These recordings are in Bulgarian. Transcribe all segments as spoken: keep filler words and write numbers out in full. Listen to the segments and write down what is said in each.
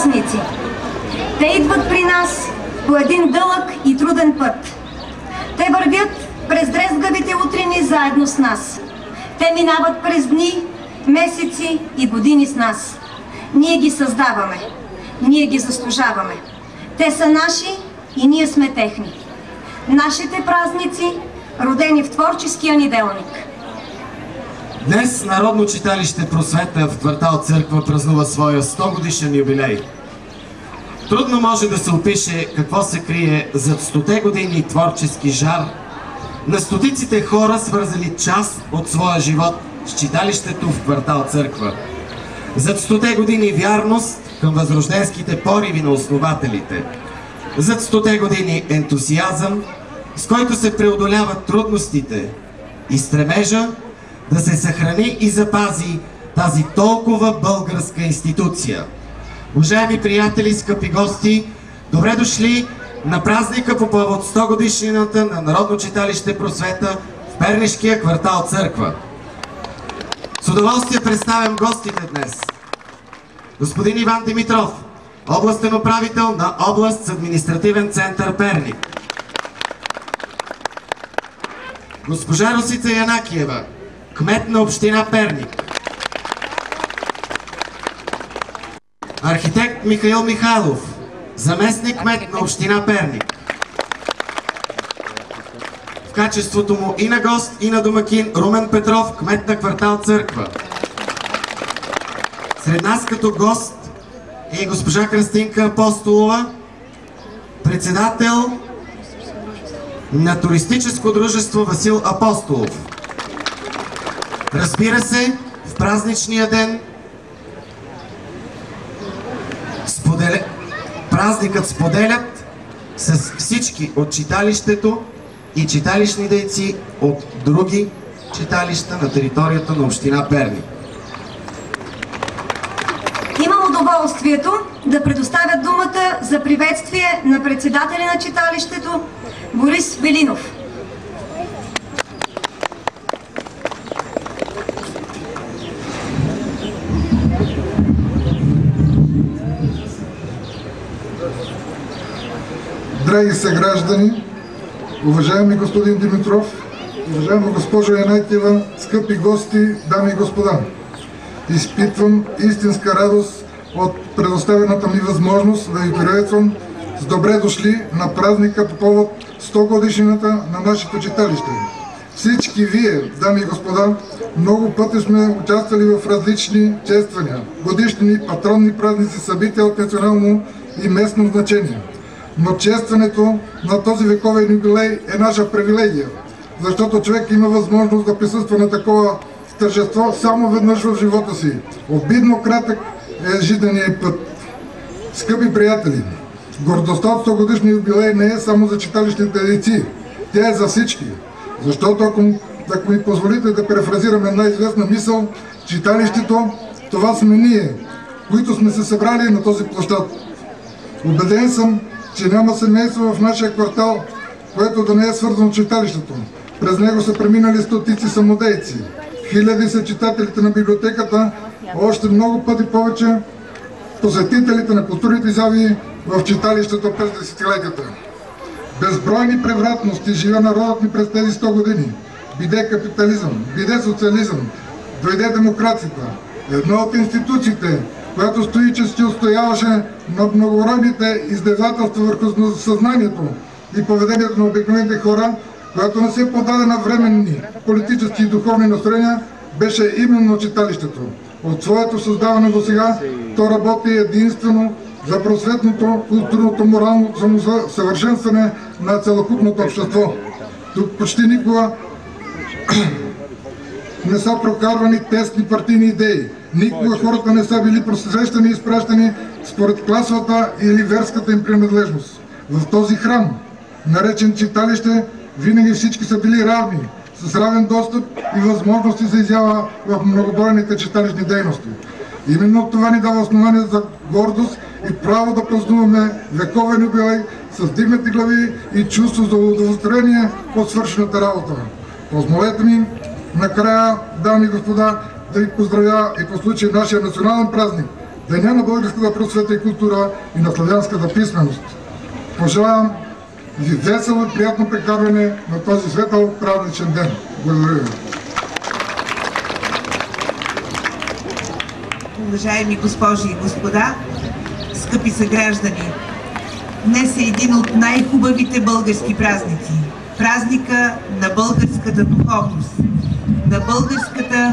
празници. Те идват при нас по един дълъг и труден път. Те вървят през дрезгавите утрини заедно с нас. Те минават през дни, месеци и години с нас. Ние ги създаваме. Ние ги заслужаваме. Те са наши и ние сме техни. Нашите празници, родени в творческия ни делник. Днес Народно читалище Просвета в квартал Църква празнува своя сто годишен юбилей. Трудно може да се опише какво се крие зад стоте години творчески жар на стотиците хора, свързали част от своя живот с читалището в квартал Църква. Зад стоте години вярност към възрожденските пориви на основателите. Зад стоте години ентусиазъм, с който се преодоляват трудностите и стремежа да се съхрани и запази тази толкова българска институция. Уважаеми приятели, скъпи гости, добре дошли на празника по повод сто годишнината на Народно читалище Просвета в пернишкия квартал Църква. С удоволствие представям гостите днес. Господин Иван Димитров, областен управител на област с административен център Перник. Госпожа Росица Янакиева, кмет на община Перник. Архитект Михаил Михайлов, заместник кмет на община Перник. В качеството му и на гост, и на домакин Румен Петров, кмет на квартал Църква. Сред нас като гост е госпожа Кръстинка Апостолова, председател на туристическо дружество Васил Апостолов. Разбира се, в празничния ден споделя... празникът споделят с всички от читалището и читалищни дейци от други читалища на територията на община Перник. Имам удоволствието да предоставя думата за приветствие на председателя на читалището Борис Велинов. Драги съграждани, уважаеми господин Димитров, уважаема госпожа Янакиева, скъпи гости, дами и господа! Изпитвам истинска радост от предоставената ми възможност да ви приветствам с добре дошли на празника по повод сто годишнината на нашето читалище. Всички вие, дами и господа, много пъти сме участвали в различни чествания, годишни патронни празници, събития от национално и местно значение. Но честването на този вековен юбилей е наша привилегия, защото човек има възможност да присъства на такова тържество само веднъж в живота си. Обидно кратък е жизненият път. Скъпи приятели, гордостта от сто годишния юбилей не е само за читалищните дейци, тя е за всички. Защото ако, ако ми позволите да префразирам една известна мисъл, читалището, това сме ние, които сме се събрали на този площад. Убеден съм, че няма семейство в нашия квартал, което да не е свързано с читалището. През него са преминали стотици самодейци. Хиляди са читателите на библиотеката, още много пъти повече посетителите на културните изяви в читалището през десетилетията. Безбройни превратности живя народът ни през тези сто години. Биде капитализъм, биде социализъм, дойде демокрацията. Една от институциите, която стоически устояваше на многобройните издевателства върху съзнанието и поведението на обикновените хора, която не се подаде на временни политически и духовни настроения, беше именно читалището. От своето създаване до сега то работи единствено за просветното, културното, морално самосъвършенстване на целокупното общество. Тук почти никога не са прокарвани тесни партийни идеи. Никога хората не са били просрещани и изпращани според класовата или верската им принадлежност. В този храм, наречен читалище, винаги всички са били равни, с равен достъп и възможности за изява в многобройните читалищни дейности. Именно това ни дава основание за гордост и право да празнуваме вековен юбилей с дигнати глави и чувство за удовлетворение от свършената работа. Позволете ми накрая, дами и господа, да ви поздравя и по случай нашия национален празник, Деня на българската просвета и култура и на славянската писменост. Пожелавам ви весело и приятно прекарване на този светъл празничен ден. Благодаря ви. Уважаеми госпожи и господа, скъпи съграждани, днес е един от най-хубавите български празници. Празника на българската духовност, на българската,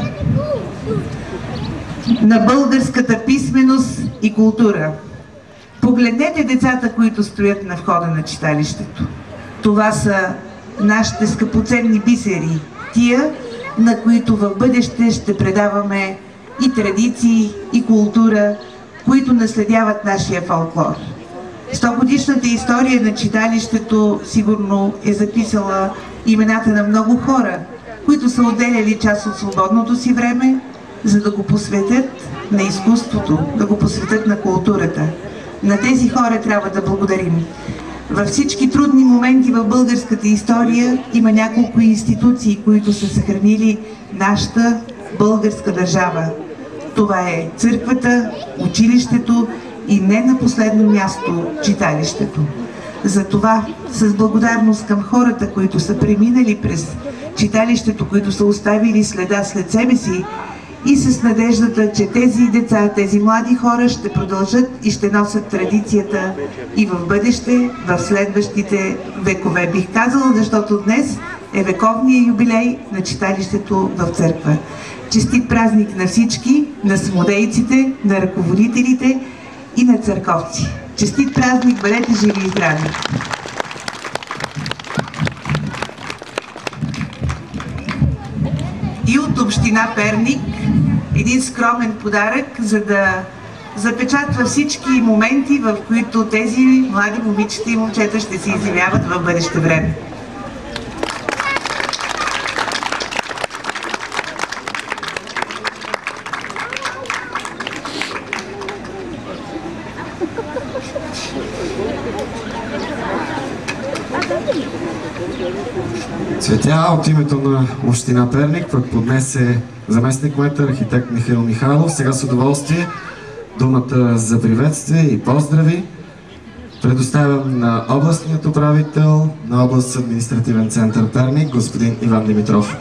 на българската писменост и култура. Погледнете децата, които стоят на входа на читалището. Това са нашите скъпоценни бисери, тия, на които в бъдеще ще предаваме и традиции, и култура, които наследяват нашия фолклор. Стогодишната история на читалището сигурно е записала имената на много хора, които са отделяли част от свободното си време, за да го посветят на изкуството, да го посветят на културата. На тези хора трябва да благодарим. Във всички трудни моменти в българската история има няколко институции, които са съхранили нашата българска държава. Това е църквата, училището и не на последно място читалището. Затова с благодарност към хората, които са преминали през читалището, които са оставили следа след себе си, и с надеждата, че тези деца, тези млади хора ще продължат и ще носят традицията и в бъдеще, в следващите векове. Бих казала, защото днес е вековният юбилей на читалището в църква. Честит празник на всички, на самодейците, на ръководителите и на църковци. Честит празник, бъдете живи и здрави! И от община Перник един скромен подарък, за да запечатва всички моменти, в които тези млади момичета и момчета ще се изявяват в бъдеще време. Цветя от името на община Перник пък поднесе заместник-кмета архитект Михаил Михайлов. Сега с удоволствие думата за приветствие и поздрави предоставям на областният управител на област административен център Перник, господин Иван Димитров.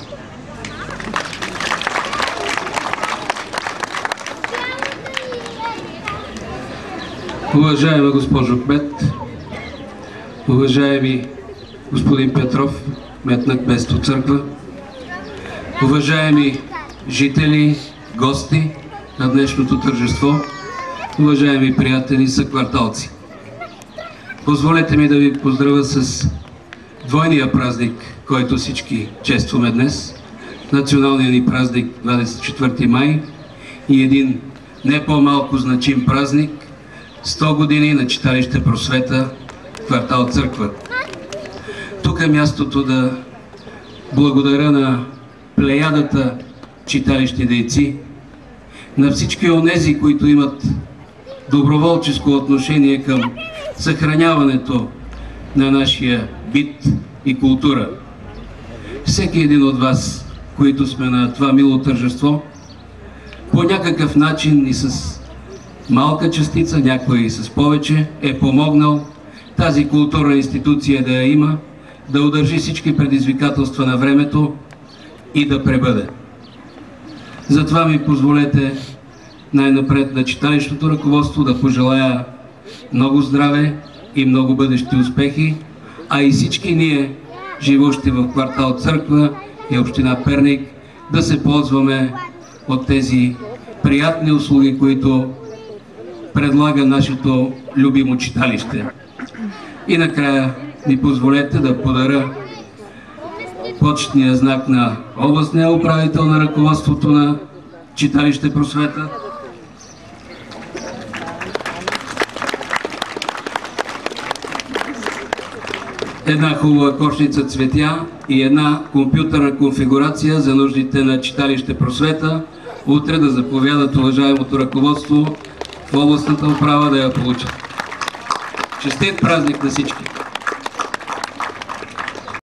Уважаема госпожо кмет, уважаеми господин Петров, кмет на кметство Църква, уважаеми жители, гости на днешното тържество, уважаеми приятели, съкварталци. Позволете ми да ви поздравя с двойния празник, който всички честваме днес. Националният ни празник двадесет и четвърти май и един не по-малко значим празник сто години на читалище Просвета, квартал Църква. Тук е мястото да благодаря на плеядата читалищни дейци, на всички онези, които имат доброволческо отношение към съхраняването на нашия бит и култура. Всеки един от вас, които сме на това мило тържество, по някакъв начин и с малка частица, някой и с повече, е помогнал тази културна институция да я има, да удържи всички предизвикателства на времето и да пребъде. Затова ми позволете най-напред на читалищното ръководство да пожелая много здраве и много бъдещи успехи, а и всички ние, живущи в квартал Църква и община Перник, да се ползваме от тези приятни услуги, които предлага нашето любимо читалище. И накрая ми позволете да подаря почетния знак на областния управител на ръководството на читалище Просвета. Една хубава кошница цветя и една компютърна конфигурация за нуждите на читалище Просвета. Утре да заповядат уважаемото ръководство в областната управа да я получат. Честит празник на всички!